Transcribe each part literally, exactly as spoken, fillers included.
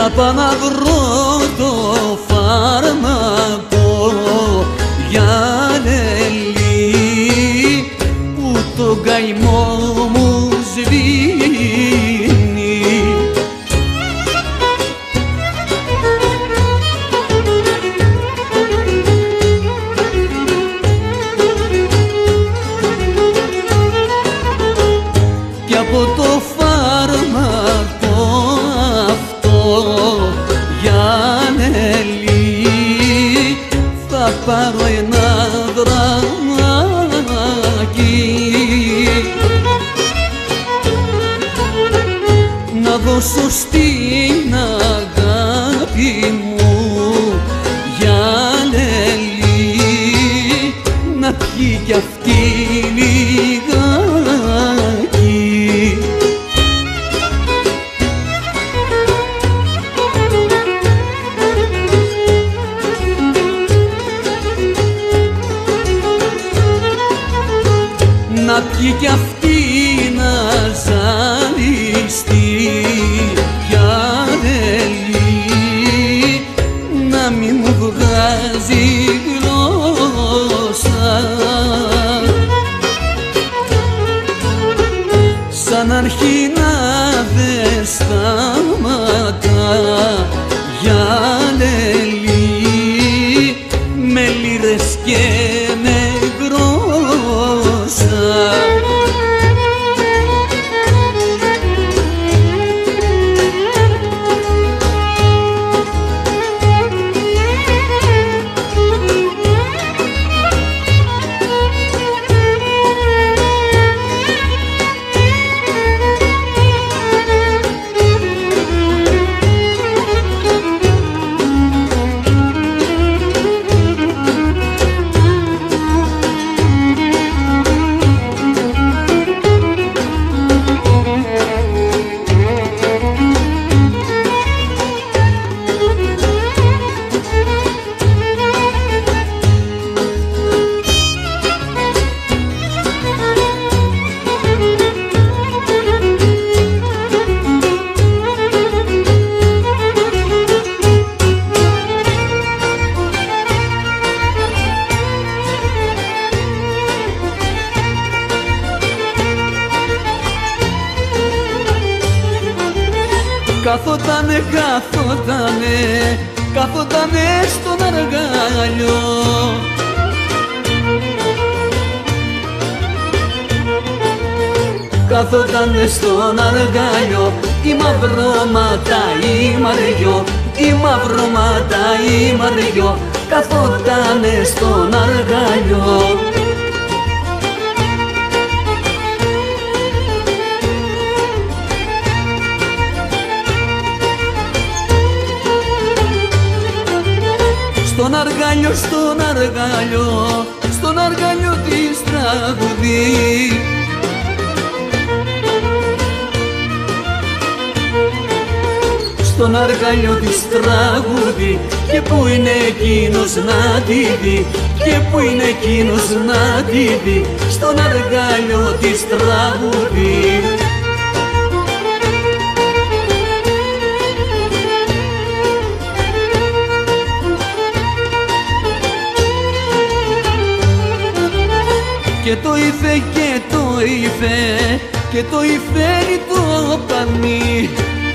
να πάω να βρω το φάρμακο για λελί που το καημό μου σβήνει. Και από το φάρμακο αυτό για λελί θα πάρω ένα δραγάκι να δώσω στην αγάπη μου για λελί να πιει κι αυτή λιγάκι. Να πιει κι αυτή να ζαλιστεί για λελί να μην μου βγάζει γλώσσα σαν αρχή να δε σταματά για λελί με λίρες και με γρόσα. Καθότανε, καθότανε, καθότανε στον αργάλιο Καθότανε στον αργάλιο η μαυρώματα η μαριό, η μαυρώματα η μαριό καθότανε στον αργάλιο. Στον αργάλιο, στον αργάλιο, στον αργάλιο της τραγουδί. Στον αργάλιο της τραγουδί και πού είναι εκείνος να τη δει, και πού είναι εκείνος να τη δει, στον αργάλιο της τραγουδί. Και το υφέ και το υφέ και το υφαίνει το πανί.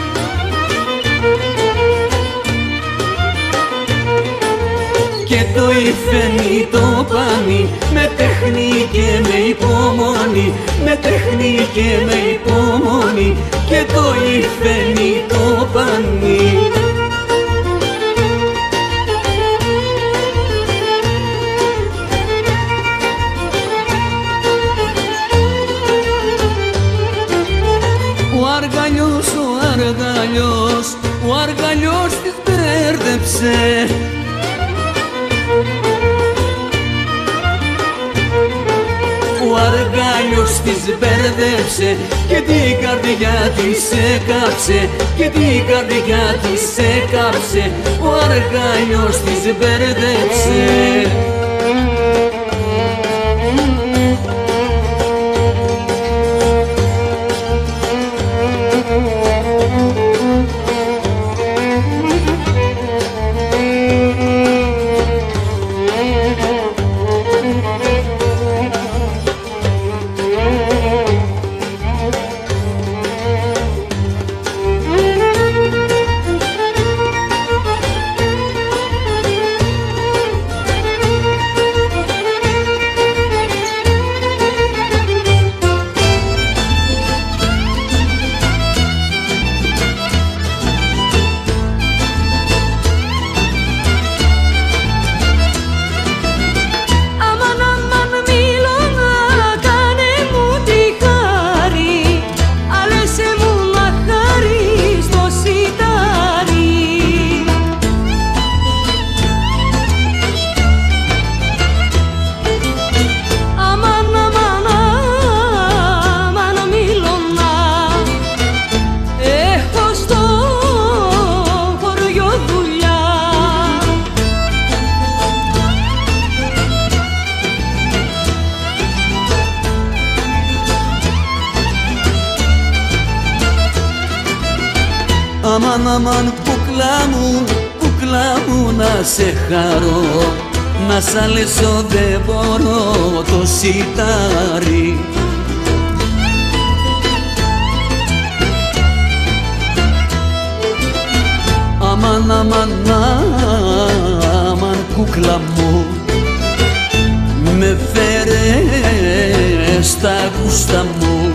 Και το υφαίνει το πανί με τέχνη και με υπομονή, με τέχνη και με υπομονή. Και το υφαίνει το πανί. Ο αργαλιός, ο αργαλιός, ο αργαλιός της μπέρδεψε. Ο αργαλιός της μπέρδεψε και την καρδιά της έκαψε, και την καρδιά της έκαψε. Ο αργαλιός της μπέρδεψε. αμάν κουκλά μου, κουκλά μου να σε χαρώ, να σ' αλέσω δεν μπορώ το σιτάρι. Αμάν, αμάν, αμάν κούκλα μου, με φέρε στα γούστα μου.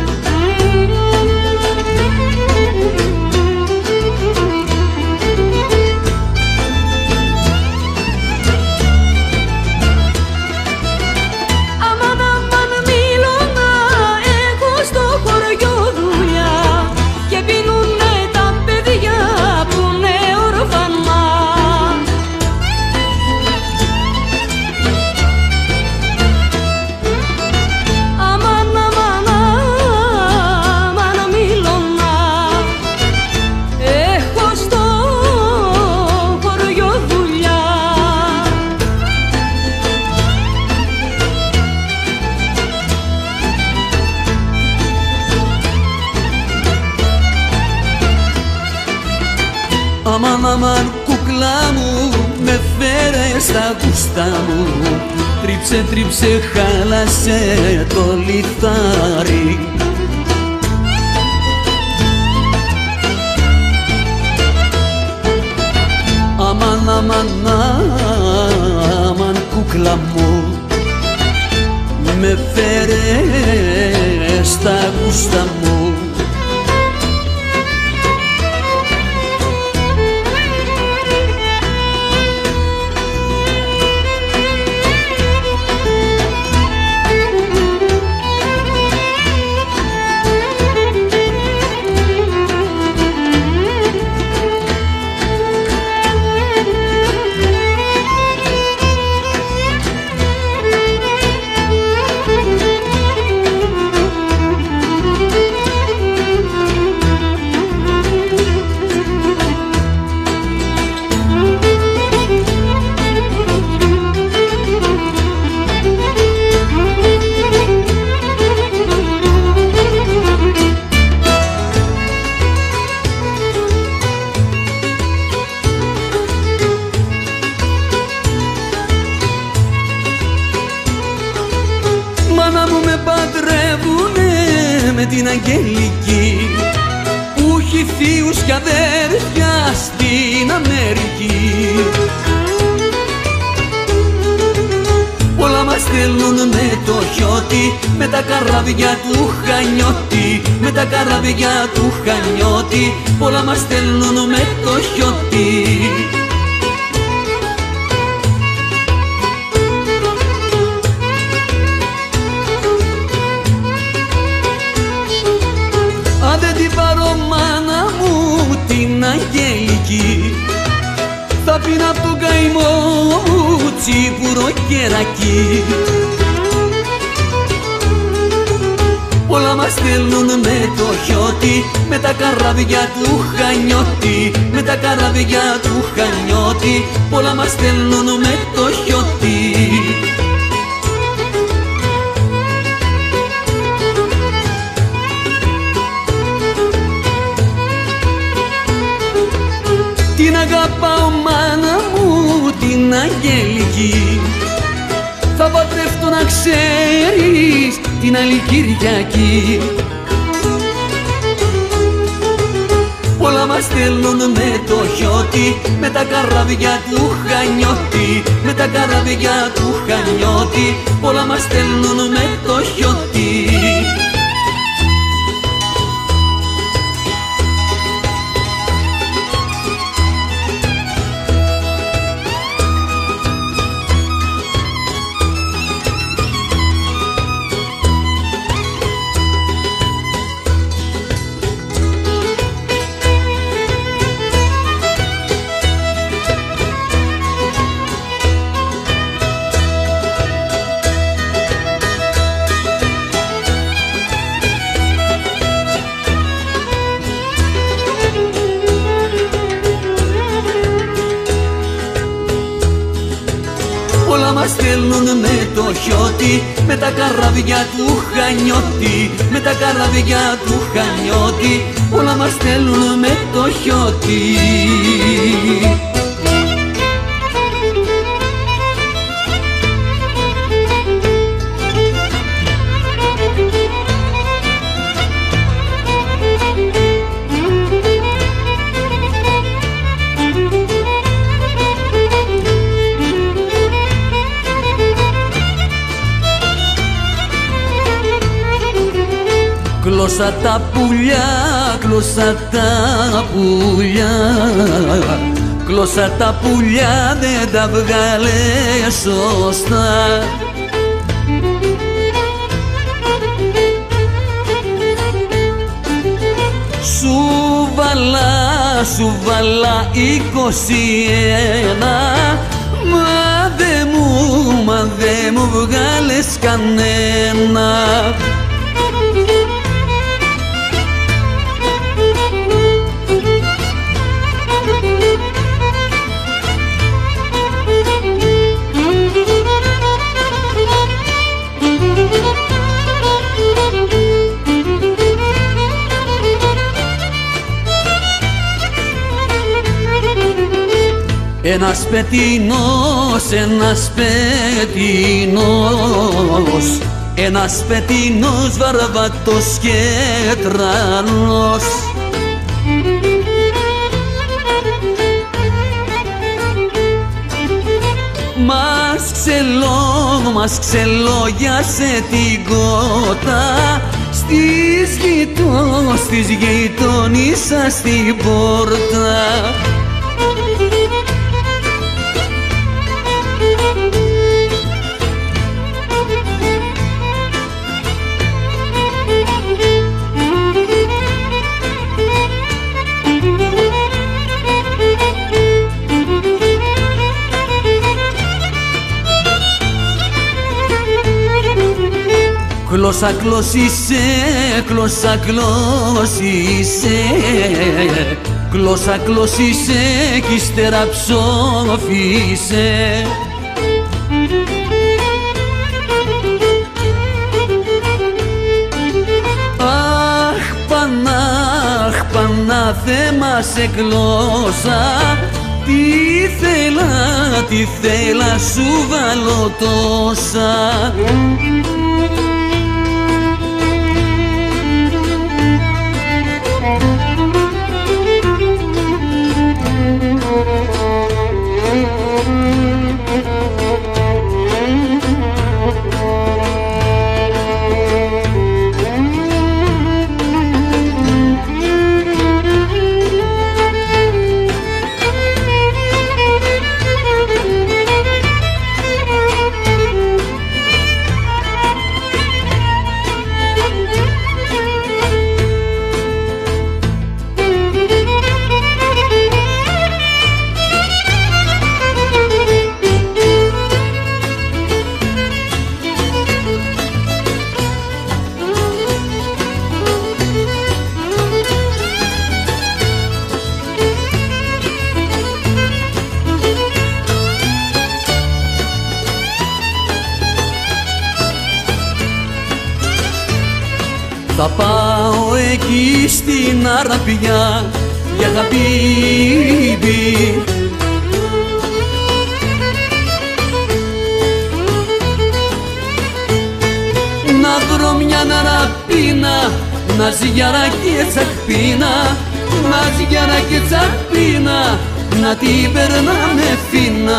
Αμάν, αμάν κουκλά μου, με φέρε στα γούστα μου, τρίψε, τρίψε, χάλασε το λιθάρι. Αμάν, αμάν, αμάν κούκλα μου, με φέρε στα γούστα μου. Μάνα μου με παντρεύουνε με την Αγγελική, που έχει θείους και αδέρφια στην Αμερική. Όλα μας στέλνουν με το χιώτη, με τα καράβια του Χανιώτη, με τα καράβια του Χανιώτη, όλα μας στέλνουν με το χιώτη. Αν δεν την πάρω μάνα μου την Αγγελική, θα πίνω απ' τον καημό μου τσίπουρο κερακί. Όλα μας στέλνουν με το χιώτη, με τα καράβια του Χανιώτη, με τα καράβια του Χανιώτη, όλα μας στέλνουν με το χιώτη. Την αγαπάω μάνα μου την Αγγελική, θα παντρευτώ να ξέρεις την άλλη Κυριακή. Όλα μας στέλνουν με το χιώτη, με τα καράβια του Χανιώτη, με τα καράβια του Χανιώτη, όλα μας στέλνουν με το χιώτη. Όλα μας στέλνουν με το χιώτη, με τα καράβια του Χανιώτη, με τα καράβια του Χανιώτη, όλα μας στέλνουν με το χιότι. Κλώσα τα πουλιά, κλώσα τα πουλιά, κλώσα τα πουλιά, δεν τα βγάλε σωστά. Σου βάλα, σου βάλα είκοσι ένα, μα δε μου, μα δε μου βγάλες κανένα. Ένας πετεινός, ένας πετεινός, ένας πετεινός βαρβατός και τρανός. Μας ξελό, μας ξελόγιασε την κότα στις γειτό, στις γειτονίσσα στην πόρτα. Κλώσα κλώσισε, κλώσα κλώσισε, κλώσα κλώσισε κι ύστερα ψόφισε. Αχ πανά, αχ πανά θέμα σε κλώσα, τι θέλα, τι θέλα σου βάλω τόσα. Θα πάω εκεί στην Αραπιά για χαμπίμπι, να βρω μια αραπίνα, να ζυγιάρα και τσακπίνα, να ζυγιάρα και τσακπίνα, να την περνάμε φίνα.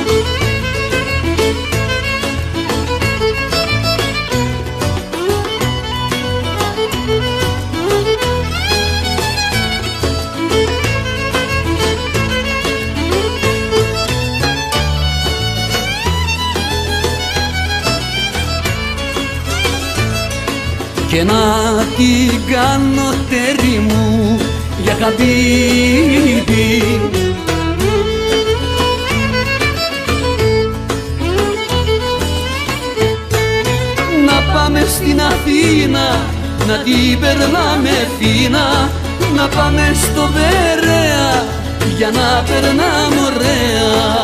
Και να την κάνω τέρι μου για χαμπίμπι, να πάμε στην Αθήνα, να την περνάμε φίνα, να πάμε στο Βερέα για να περνάμε ωραία.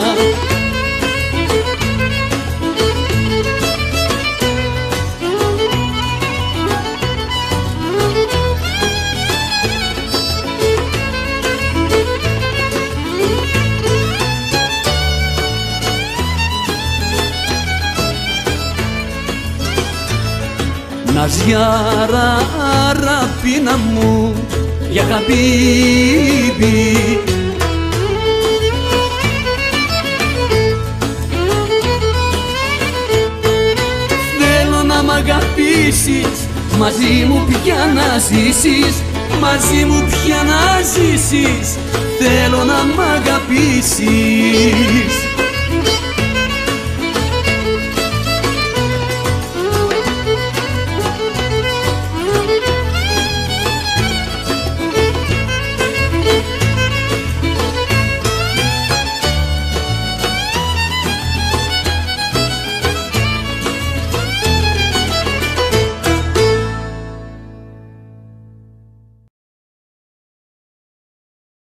Ναζιάρα αραπίνα μου για χαμπίμπι. Θέλω να μ' αγαπήσεις, μαζί μου πια να ζήσεις, μαζί μου πια να ζήσεις. Θέλω να μ' αγαπήσεις.